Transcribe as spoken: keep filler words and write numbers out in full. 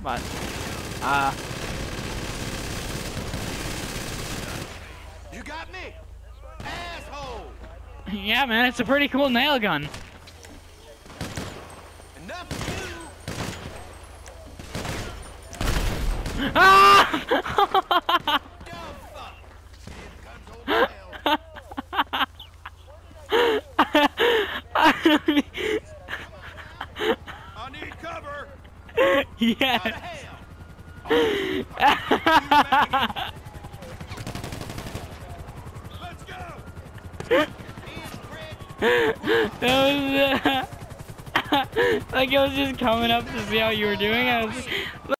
but uh. You got me, asshole. Yeah, man, it's a pretty cool nail gun. Enough of you. Ah! Dumb fuck. Here comes old hell. I need cover. Yes. What the hell? Oh, fuck. Let's go. That was uh, like it was just coming up to see how you were doing. I was.